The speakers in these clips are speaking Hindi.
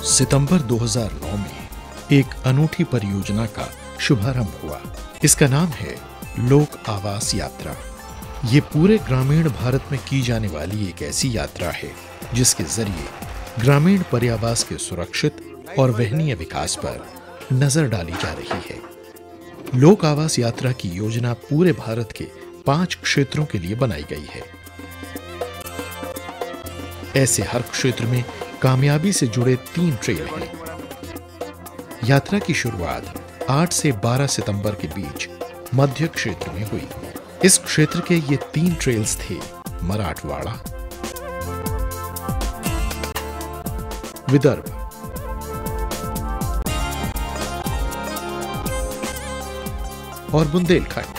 सितंबर 2009 में एक अनूठी परियोजना का शुभारंभ हुआ। इसका नाम है लोक आवास यात्रा। ये पूरे ग्रामीण भारत में की जाने वाली एक ऐसी यात्रा है जिसके जरिए ग्रामीण पर्यावास के सुरक्षित और वहनीय विकास पर नजर डाली जा रही है। लोक आवास यात्रा की योजना पूरे भारत के 5 क्षेत्रों के लिए बनाई गई है। ऐसे हर क्षेत्र में कामयाबी से जुड़े 3 ट्रेल हैं। यात्रा की शुरुआत 8 से 12 सितंबर के बीच मध्य क्षेत्र में हुई। इस क्षेत्र के ये 3 ट्रेल्स थे मराठवाड़ा, विदर्भ और बुंदेलखंड।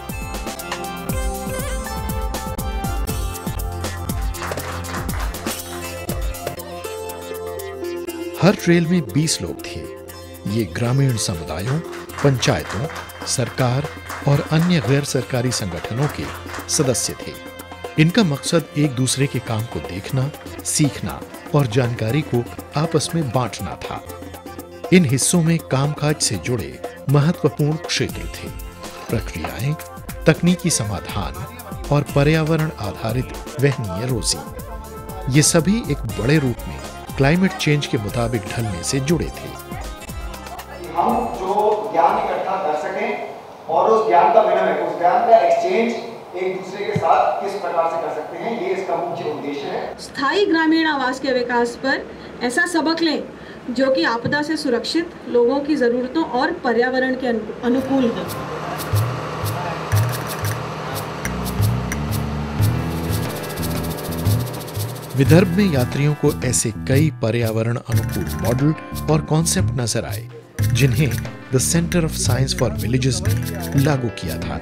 हर ट्रेल में 20 लोग थे। ये ग्रामीण समुदायों, पंचायतों, सरकार और अन्य गैर सरकारी संगठनों के सदस्य थे। इनका मकसद एक दूसरे के काम को देखना, सीखना और जानकारी को आपस में बांटना था। इन हिस्सों में कामकाज से जुड़े महत्वपूर्ण क्षेत्र थे, प्रक्रियाएं, तकनीकी समाधान और पर्यावरण आधारित वहनीय रोजी। ये सभी एक बड़े रूप में क्लाइमेट चेंज के मुताबिक ढलने से जुड़े थे। हम जो ज्ञान इकट्ठा कर सकें और उस ज्ञान का विनिमय, उस ज्ञान का एक्सचेंज एक दूसरे के साथ किस प्रकार से कर सकते हैं, ये इसका मुख्य उद्देश्य है। स्थायी ग्रामीण आवास के विकास पर ऐसा सबक लें जो कि आपदा से सुरक्षित, लोगों की जरूरतों और पर्यावरण के अनुकूल है। विदर्भ में यात्रियों को ऐसे कई पर्यावरण अनुकूल मॉडल और कॉन्सेप्ट नजर आए जिन्हें the centre of science for villages ने लागू किया था।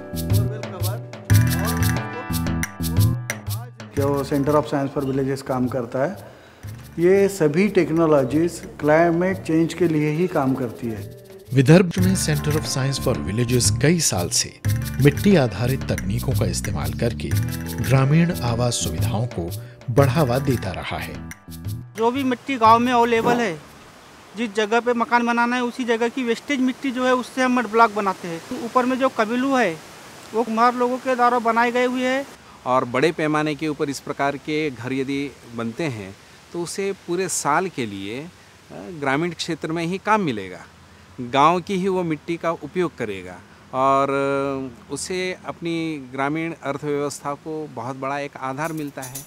जो centre of science for villages काम करता है, ये सभी टेक्नोलॉजीज क्लाइमेट चेंज के लिए ही काम करती है। विदर्भ में centre of science for villages कई साल से मिट्टी आधारित तकनीकों का इस्तेमाल करके ग्रामीण आवास सुविधाओं को बढ़ावा देता रहा है। जो भी मिट्टी गांव में अवेलेबल है, जिस जगह पे मकान बनाना है उसी जगह की वेस्टेज मिट्टी जो है उससे हम मड ब्लॉक बनाते हैं। ऊपर में जो कबिलू है वो कुम्हार लोगों के द्वारा बनाए गए हुए हैं। और बड़े पैमाने के ऊपर इस प्रकार के घर यदि बनते हैं तो उसे पूरे साल के लिए ग्रामीण क्षेत्र में ही काम मिलेगा। गांव की ही वो मिट्टी का उपयोग करेगा और उसे अपनी ग्रामीण अर्थव्यवस्था को बहुत बड़ा एक आधार मिलता है।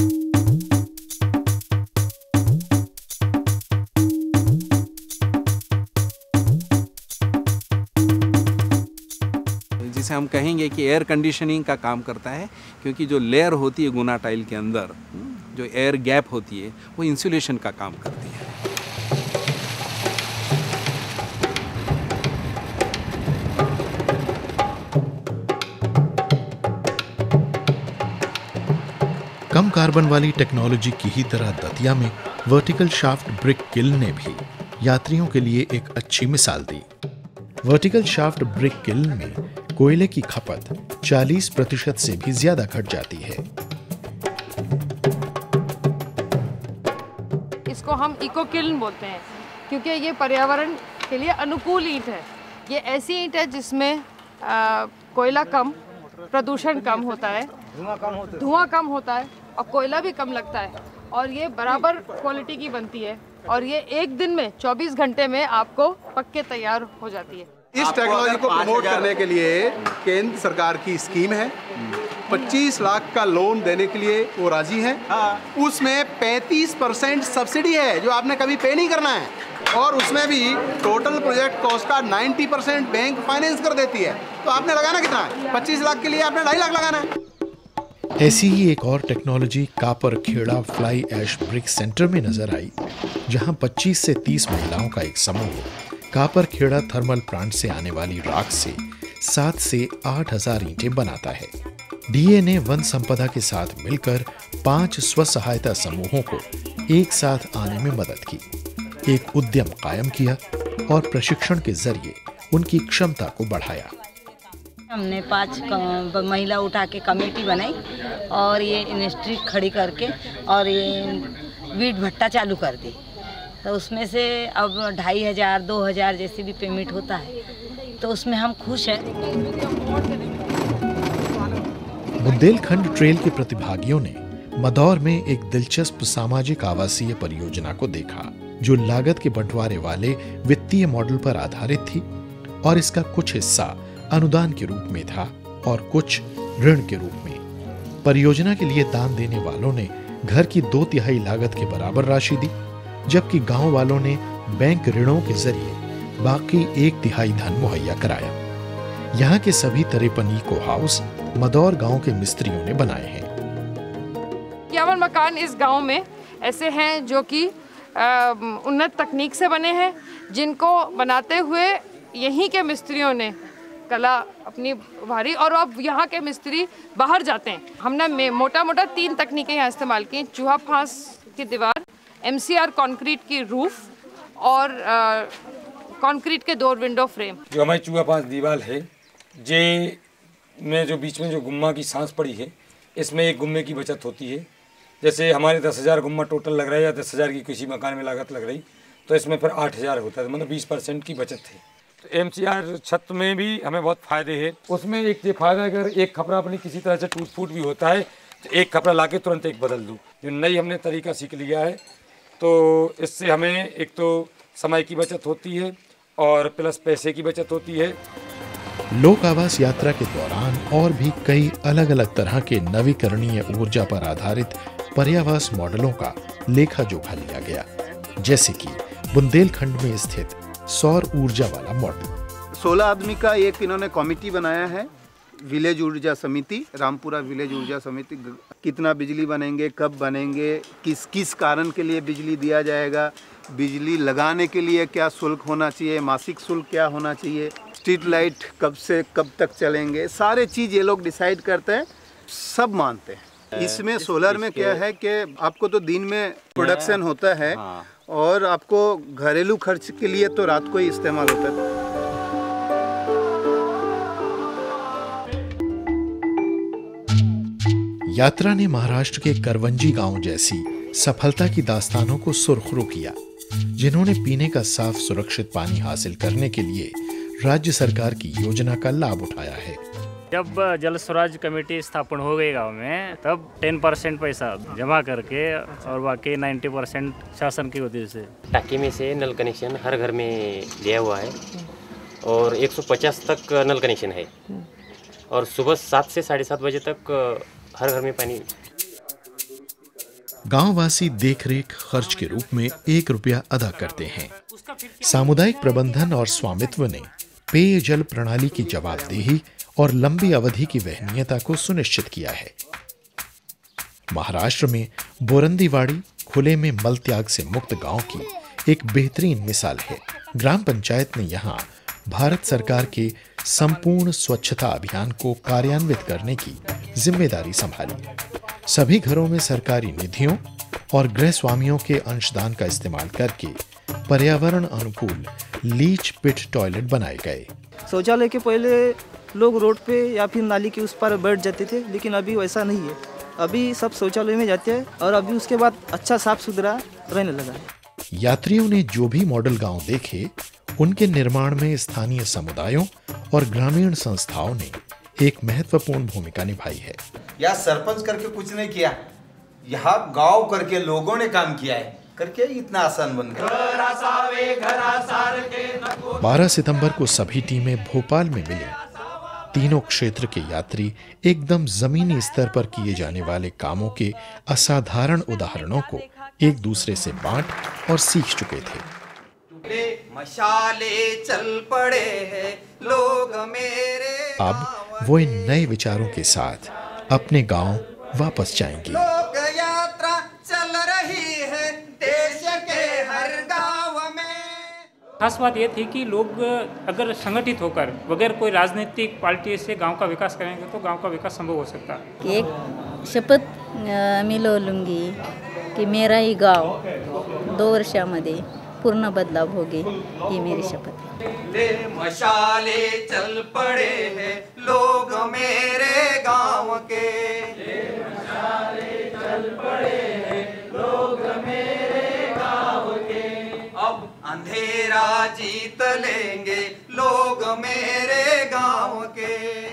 जिसे हम कहेंगे कि एयर कंडीशनिंग का काम करता है, क्योंकि जो लेयर होती है गुना टाइल के अंदर, जो एयर गैप होती है, वो इंसुलेशन का काम करती है। कम कार्बन वाली टेक्नोलॉजी की ही तरह दतिया में वर्टिकल शाफ्ट ब्रिक किल्न ने भी यात्रियों के लिए एक अच्छी मिसाल दी। वर्टिकल शाफ्ट ब्रिक किल्न में कोयले की खपत 40% से भी ज्यादा घट जाती है। इसको हम इको किल्न बोलते हैं क्योंकि ये पर्यावरण के लिए अनुकूल ईंट है। ये ऐसी ईंट है जिसमें कोयला कम, प्रदूषण कम होता है, धुआं कम होता है और कोयला भी कम लगता है और ये बराबर क्वालिटी की बनती है और ये एक दिन में 24 घंटे में आपको पक्के तैयार हो जाती है। इस टेक्नोलॉजी को प्रमोट करने के लिए केंद्र सरकार की स्कीम है। 25 लाख का लोन देने के लिए वो राजी है। उसमें 35% सब्सिडी है जो आपने कभी पे नहीं करना है और उसमें भी टोटल प्रोजेक्ट कॉस्ट का 90% बैंक फाइनेंस कर देती है। तो आपने लगाना कितना है? 25 लाख के लिए आपने 2.5 लाख लगाना है। ऐसी ही एक और technology Kapar Kheda fly ash brick centre में नजर आई, जहां 25 से 30 महिलाओं का एक समूह कापर खेड़ा थर्मल प्लांट से आने वाली राख से 7 से 8,000 ईंटें बनाता है। डीए ने वन संपदा के साथ मिलकर 5 स्व सहायता समूहों को एक साथ आने में मदद की, एक उद्यम कायम किया और प्रशिक्षण के जरिए उनकी क्षमता को बढ़ाया। हमने 5 महिला उठा के कमेटी बनाई और ये इंडस्ट्री खड़ी करके और ये वीट भट्टा चालू कर दी। तो उसमें से अब 2500 2000 जैसे भी पेमेंट होता है, तो उसमें हम खुश हैं। बुंदेलखंड ट्रेल के प्रतिभागियों ने मदौर में एक दिलचस्प सामाजिक आवासीय परियोजना को देखा, जो लागत के बंटवारे वाले वित्तीय मॉडल पर आधारित थी और इसका कुछ हिस्सा अनुदान के रूप में था और कुछ ऋण के रूप में। परियोजना के लिए दान देने वालों ने घर की 2/3 लागत के बराबर राशि दी, जबकि गांव वालों ने बैंक ऋणों के जरिए बाकी 1/3 धन मुहैया कराया। यहाँ के सभी 53 इको हाउस मदौर गांव के मिस्त्रियों ने बनाए हैं। 51 मकान इस गांव में ऐसे हैं जो कि उन्नत तकनीक से बने हैं, जिनको बनाते हुए यहीं के मिस्त्रियों ने कला अपनी उभारी, और अब यहाँ के मिस्त्री बाहर जाते हैं। हमने मोटा 3 तकनीकें यहाँ इस्तेमाल की: चूहा फांस की दीवार, MCR कंक्रीट की रूफ और कंक्रीट के 2 विंडो फ्रेम। जो हमारी चूहा फांस दीवार है, जे में जो बीच में जो गुम्मा की सांस पड़ी है, इसमें एक गुम्मे की बचत होती है। जैसे हमारे 10,000 गुम्मा टोटल लग रहा है या 10,000 की किसी मकान में लागत लग रही, तो इसमें फिर 8,000 होता है, मतलब 20% की बचत है। तो MCR छत में भी हमें बहुत फ़ायदे हैं। उसमें एक ये फ़ायदा, अगर एक खपरा अपनी किसी तरह से टूट फूट भी होता है तो एक खपरा लाके तुरंत एक बदल दूँ। जो नई हमने तरीका सीख लिया है, तो इससे हमें एक तो समय की बचत होती है और प्लस पैसे की बचत होती है। लोक आवास यात्रा के दौरान और भी कई अलग अलग तरह के नवीकरणीय ऊर्जा पर आधारित पर्यावास मॉडलों का लेखा जोखा लिया गया, जैसे कि बुंदेलखंड में स्थित सौर ऊर्जा वाला मॉडल। 16 आदमी का एक इन्होंने कमेटी बनाया है, विलेज ऊर्जा समिति, रामपुरा विलेज ऊर्जा समिति। कितना बिजली बनेंगे, कब बनेंगे, किस किस कारण के लिए बिजली दिया जाएगा, बिजली लगाने के लिए क्या शुल्क होना चाहिए, मासिक शुल्क क्या होना चाहिए, स्ट्रीट लाइट कब से कब तक चलेंगे, सारे चीज़ ये लोग डिसाइड करते हैं, सब मानते हैं। इसमें सोलर में क्या है कि आपको तो दिन में प्रोडक्शन होता है और आपको घरेलू खर्च के लिए तो रात को ही इस्तेमाल होता है। यात्रा ने महाराष्ट्र के करवंजी गांव जैसी सफलता की दास्तानों को सुर्खरू किया, जिन्होंने पीने का साफ सुरक्षित पानी हासिल करने के लिए राज्य सरकार की योजना का लाभ उठाया है। जब जल स्वराज कमेटी स्थापन हो गई गांव में, तब 10% पैसा जमा करके और बाकी 90% शासन की वजह से टाकी में से नल कनेक्शन हर घर में दिया हुआ है और 150 तक नल कनेक्शन है और सुबह 7 से 7:30 बजे तक हर घर में पानी। गांववासी देखरेख खर्च के रूप में 1 रुपया अदा करते हैं। सामुदायिक प्रबंधन और स्वामित्व ने पेयजल प्रणाली की जवाबदेही और लंबी अवधि की वहनीयता को सुनिश्चित किया है। महाराष्ट्र में बोरंदीवाड़ी खुले में मल त्याग से मुक्त गांव की एक बेहतरीन मिसाल है। ग्राम पंचायत ने यहां भारत सरकार के संपूर्ण स्वच्छता अभियान को कार्यान्वित करने की जिम्मेदारी संभाली। सभी घरों में सरकारी निधियों और गृह स्वामियों के अंशदान का इस्तेमाल करके पर्यावरण अनुकूल लीच पिट टॉयलेट बनाए गए। शौचालय के पहले लोग रोड पे या फिर नाली के उस पार बैठ जाते थे, लेकिन अभी वैसा नहीं है। अभी सब शौचालय में जाते हैं और अभी उसके बाद अच्छा साफ सुथरा रहने लगा है। यात्रियों ने जो भी मॉडल गांव देखे, उनके निर्माण में स्थानीय समुदायों और ग्रामीण संस्थाओं ने एक महत्वपूर्ण भूमिका निभाई है। यहाँ सरपंच करके कुछ नहीं किया, यहाँ गांव करके लोगों ने काम किया है, करके इतना आसान बन गया। 12 सितंबर को सभी टीमें भोपाल में मिली। तीनों क्षेत्र के यात्री एकदम जमीनी स्तर पर किए जाने वाले कामों के असाधारण उदाहरणों को एक दूसरे से बांट और सीख चुके थे। मशाले चल पड़े हैं लोग मेरे। अब वो इन नए विचारों के साथ अपने गांव वापस जाएंगे। लोक यात्रा चल रही है देश के हर गांव में। खास बात ये थी कि लोग अगर संगठित होकर बगैर कोई राजनीतिक पार्टी से गांव का विकास करेंगे तो गांव का विकास संभव हो सकता है। एक शपथ मी लूंगी कि मेरा ही गांव 2 वर्षामध्ये पूर्ण बदलाव होगी, ये मेरी शपथ है। मशाले चल पड़े हैं लोग मेरे गांव के। मशाले चल पड़े हैं लोग मेरे गांव के। अब अंधेरा जीत लेंगे लोग मेरे गांव के।